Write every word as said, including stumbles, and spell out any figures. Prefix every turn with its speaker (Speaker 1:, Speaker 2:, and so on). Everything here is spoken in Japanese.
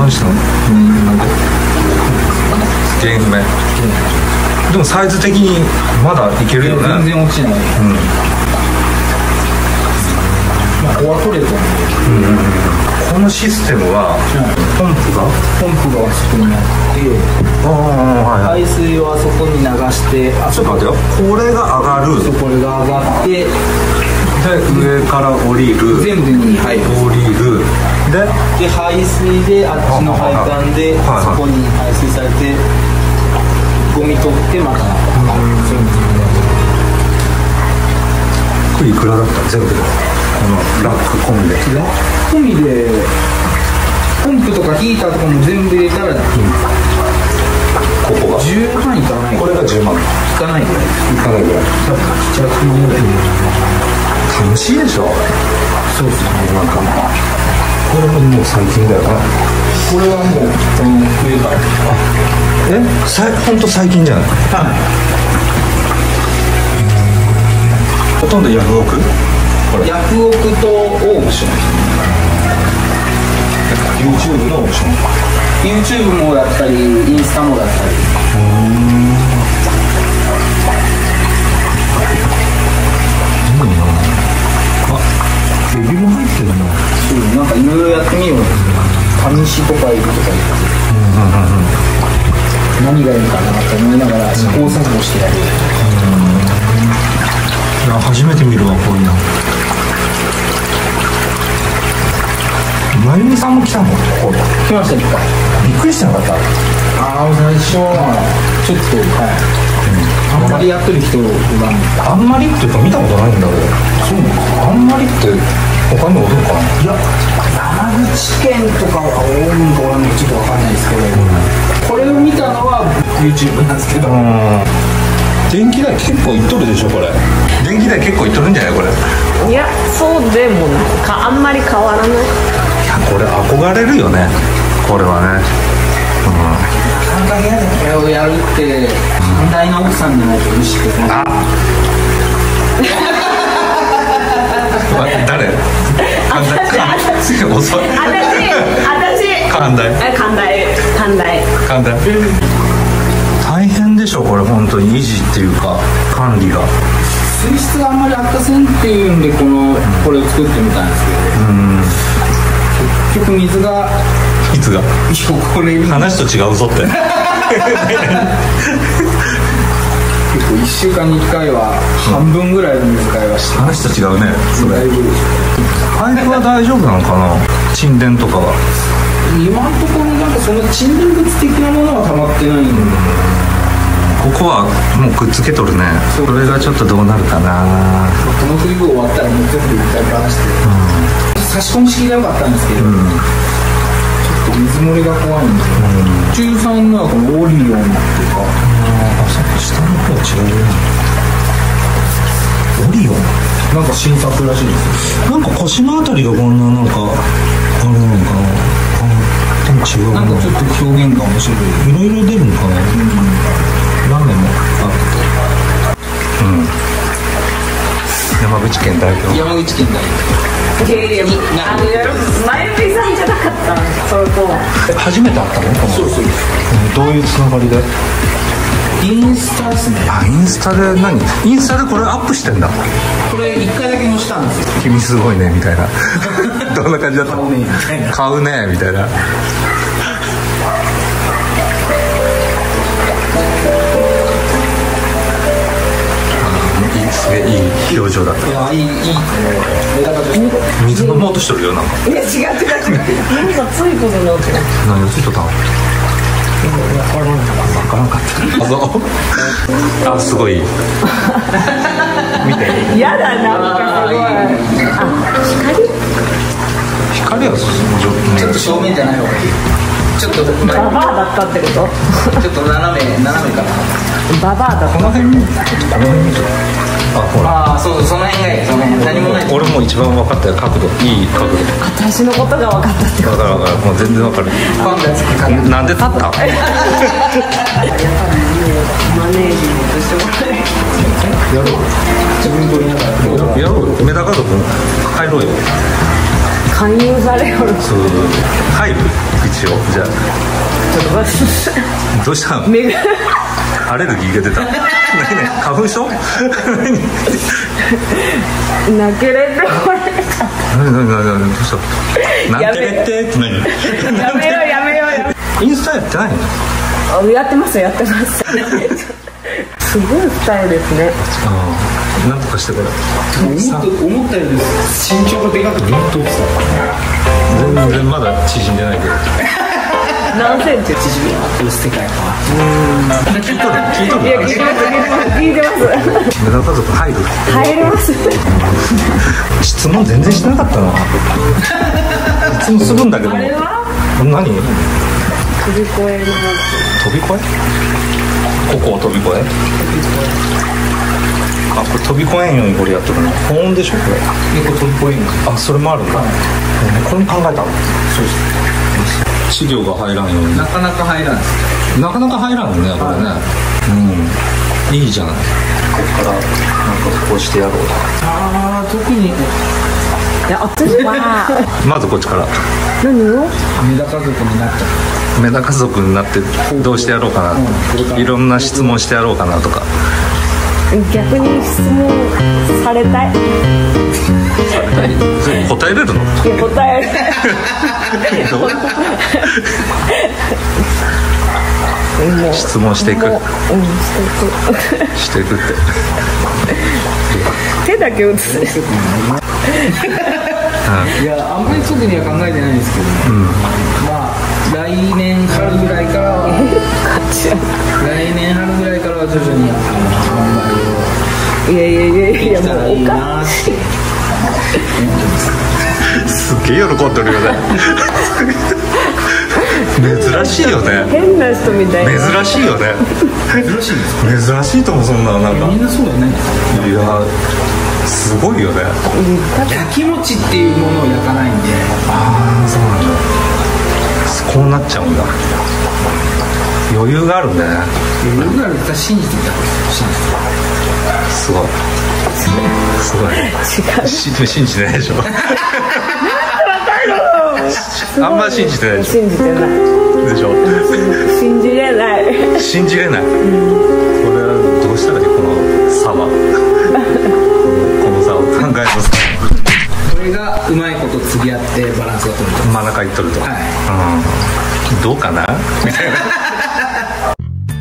Speaker 1: 何したの？うん、なんでゲーム目。でもサイズ的にまだいけるよね。
Speaker 2: 全然落ちない。うん。まあここは取れたんで。うん。
Speaker 1: このシステムはポンプが
Speaker 2: ポンプがあそこにあって、
Speaker 1: あ、はいはい、
Speaker 2: 排水をあそこに流して、
Speaker 1: あ、ちょっと待ってよ。これが上がる。
Speaker 2: そう、これが上がって、
Speaker 1: で上から降りる。
Speaker 2: 全部に入る。
Speaker 1: 降りる。で、
Speaker 2: で排水であっちの配管でそこに排水されて、ゴミ取ってまた。こ
Speaker 1: れいくらだった全部で？このラック込みで。
Speaker 2: ラック込みでポンプとかヒーターとかも全部入れたら、うん、
Speaker 1: ここが
Speaker 2: じゅうまんいかない。
Speaker 1: これがじゅうまんい
Speaker 2: かないぐらい。
Speaker 1: いかないぐらい。
Speaker 2: ひゃくまんぐらい。
Speaker 1: 楽しいでしょ。
Speaker 2: そうですね。
Speaker 1: なんかこれももう最近だよな。
Speaker 2: これはもうこの冬から。
Speaker 1: え、さほんと最近じゃない？はい。ほとんどヤフオク？
Speaker 2: ヤフオクとオークション。
Speaker 1: YouTube のオークション。
Speaker 2: YouTube もやったり、インスタもやったり。うーん。
Speaker 1: いいな。あ、エビも入ってるな。
Speaker 2: そう、なんかいろいろやってみよう。タニシとかエビとか言って。うんうんうんうん。何がいいかなと思いながら試行錯誤してやる。
Speaker 1: いや、初めて見るわ、こういうの。まゆみさんも来たの？ここで
Speaker 2: 来ました。び
Speaker 1: っくりしてなかった？
Speaker 2: ああ、最初はちょっと、はい、うん、あんまりやってる人が
Speaker 1: あんまりっていうか見たことないんだけど。そうなんですか？あんまりって他にもどうかな。
Speaker 2: いや、山口県とかは多いのかちょっと分かんないですけど、うん、これを見たのは YouTube なんですけど、うん、
Speaker 1: 電気代結構いっとるでしょこれ。電気代結構いっとるんじゃないこれ。
Speaker 3: いや、そうでもかあんまり変わらない。い
Speaker 1: や、これ憧れるよね、これはね。うん、
Speaker 2: 簡単にこれをやるって寛大な奥さんじゃないと無視って。あ
Speaker 1: 誰？
Speaker 3: 私、私、
Speaker 1: 遅い。
Speaker 3: 私、
Speaker 1: 寛大。
Speaker 3: 寛大、寛大。
Speaker 1: 寛大。大変でしょこれ本当に維持っていうか管理が。
Speaker 2: 水質があんまり悪化せんっていうんでこのこれを作ってみたんですけど、うん、結局水が
Speaker 1: 水が
Speaker 2: これ
Speaker 1: 話と違うぞって
Speaker 2: 結構いっしゅうかんにいっかいは半分ぐらいの水替えはして、
Speaker 1: 話と違うねそれ。パイプは大丈夫なのかな？沈殿とかは
Speaker 2: 今のところなんかその沈殿物的なものは溜まってないんで、
Speaker 1: ここはもうくっつけとるね。それがちょっとどうなるかな。
Speaker 2: この冬終わったらもう全部一回離して、うん、差し込み式でよかったんですけど、うん、ちょっと水漏れが怖いんで、うん、中さんのはこのオリオンっていうか、
Speaker 1: ああ、さっき下の方は違うね。オリオン
Speaker 2: なんか新作らしいです
Speaker 1: よ。なんか腰のあたりがこんななんかあれなのかな。でも違うな。
Speaker 2: なんかちょっと表現が面白い。
Speaker 1: いろいろ出るのかな。うん、ラーメンもあって、うん、山口県代表。
Speaker 2: 山口県代
Speaker 3: 表。いやいや、あのまゆみさんじゃなかった。そうそう。
Speaker 1: 初めて会ったの？
Speaker 2: そうそう。
Speaker 1: どういうつながりで？
Speaker 2: インスタですね。
Speaker 1: あ、インスタで何？インスタでこれアップしてんだ。
Speaker 2: これ一回だけ載せたんですよ。
Speaker 1: 君すごいねみたいな。どんな感じだった？
Speaker 2: 買うねみたいな。
Speaker 1: 買うねみたいな。すげえいい表情だった。
Speaker 2: いや、いいいい。
Speaker 1: 水飲もうとしてるよなんか。
Speaker 3: いや、違う違う違う。なんかついことになってる。
Speaker 1: 何をついとったの？分からんかった。あ、そう。あ、すごい。見て。
Speaker 3: やだなんかすごい。あ、光？
Speaker 1: 光は
Speaker 2: ちょっと正面じゃない方がいい。ちょっと
Speaker 3: ババアだったってこと？
Speaker 2: ちょっと斜め斜めかな。
Speaker 3: ババアだった。
Speaker 1: この辺に、ちょっとこの辺に。あ、ほら。
Speaker 2: あ、そうそう、その辺がいい。その辺何もない。
Speaker 1: 俺も一番分かったよ、角度、いい角度。
Speaker 3: 私のことが分かったってこと。
Speaker 1: 分かる分かる、もう全然分かる。なんで立った？やっぱり
Speaker 3: マネージメントしてもらえ。
Speaker 1: やろう。自分撮りながら。やろう。メダカド君、入ろうよ。
Speaker 3: 勧誘されよる。
Speaker 1: そう。入る。口。 しよう。じゃあ
Speaker 3: ちょっと待って。
Speaker 1: どうしたの？
Speaker 3: 目が
Speaker 1: アレルギーが出た。何々花粉症？
Speaker 3: 泣けれってこれ。
Speaker 1: 何何何何どうした？なんてれってって何？
Speaker 3: やめようやめようやめよ
Speaker 1: インスタやってないの？
Speaker 3: う。やってますやってます。すごい二重ですね。
Speaker 1: ああ、なんとかしてこれ。
Speaker 2: 思った思ったより身長がでかくて太って
Speaker 1: 全然まだ縮んでないけど。
Speaker 3: 何センチ？
Speaker 2: 縮みがあってる世界か。
Speaker 1: 聞いとる聞いとる。
Speaker 3: いや聞いてます聞いてます聞いてます。
Speaker 1: メダカ族入る？
Speaker 3: 入ります。
Speaker 1: 質問全然してなかったな。いつもするんだけども。
Speaker 3: あれは？
Speaker 1: 何？
Speaker 3: 飛び越える。
Speaker 1: 飛び越え？ここを飛び越え？あ、これ飛び越えんようにこれやってるの。保温でしょこれ。
Speaker 2: 猫飛び越えんの。
Speaker 1: あ、それもあるんだ。これも考えたの。そうです。稚魚が入らんように。
Speaker 2: なかなか入らない。
Speaker 1: なかなか入らんのねこれね。うん。いいじゃない。ここからなんかこうしてやろう。
Speaker 2: ああ、特に
Speaker 3: いや私は
Speaker 1: まずこっちから。
Speaker 3: 何を？
Speaker 2: メダカ族になっちゃう。
Speaker 1: メダカ族になってどうしてやろうかな、いろんな質問してやろうかなとか。
Speaker 3: 逆に質問されたい。
Speaker 1: 答えれるの？
Speaker 3: いや答える。
Speaker 1: 質問していく。
Speaker 3: うん、していく。
Speaker 1: していくって。
Speaker 3: 手だけ打つ。
Speaker 2: いや、あんまり特には考えてないんですけど、うん、まあ来年春ぐらいからは来年春ぐらいからは徐々に販売を
Speaker 3: いやいやいやいや
Speaker 2: したらいいなって
Speaker 1: すっげえ喜んでるよね。珍しいよね。
Speaker 3: 変な人みたいな。
Speaker 1: 珍しいよね。
Speaker 2: 珍しいです
Speaker 1: 珍しいと思う。そんななんか
Speaker 2: みんなそうだよね。
Speaker 1: いやすごいよね。
Speaker 2: 焼き餅っていうものを焼かないんで。
Speaker 1: ああ、そうなんだ。こうなっちゃうんだ。余裕があるんだね。
Speaker 2: 余裕があるって信じてた。
Speaker 1: すごいすごい。違う。信じてないでしょ。あんま信じてないでしょ。
Speaker 3: 信じてない
Speaker 1: でしょ。
Speaker 3: 信じれない。
Speaker 1: 信じれない、うん、これはどうしたらいい？この差は。この差を考えますか。
Speaker 2: これがうまいこと釣り合ってバランスが取れて
Speaker 1: 真ん中いっとると、はい、うん、どうかなみたいな。